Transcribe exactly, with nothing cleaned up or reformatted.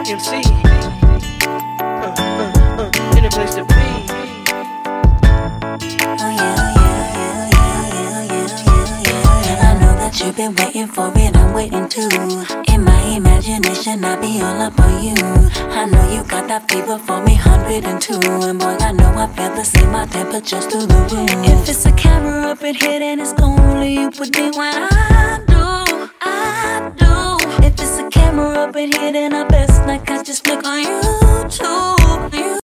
M C, uh, uh, uh, in a place to be. Oh yeah, yeah, yeah, yeah, yeah, yeah, yeah, yeah. I know that you've been waiting for it, I'm waiting too. In my imagination, I be all up on you. I know you got that fever for me, hundred and two. And boy, I know I feel the same, my temperature's through the roof. If it's a camera up in here, then it's only you put me when I do, I do. If it's a camera up in here, then I best like I just flick on YouTube.